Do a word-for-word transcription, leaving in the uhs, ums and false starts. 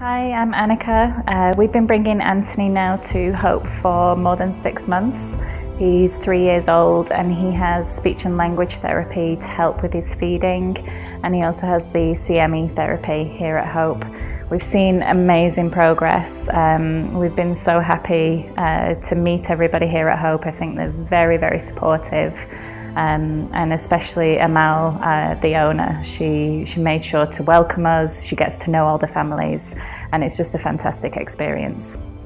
Hi, I'm Anneka. Uh, we've been bringing Anthony now to Hope for more than six months. He's three years old and he has speech and language therapy to help with his feeding, and he also has the C M E therapy here at Hope. We've seen amazing progress. Um, we've been so happy uh, to meet everybody here at Hope. I think they're very, very supportive. Um, and especially Amal, uh, the owner, she, she made sure to welcome us. She gets to know all the families, and it's just a fantastic experience.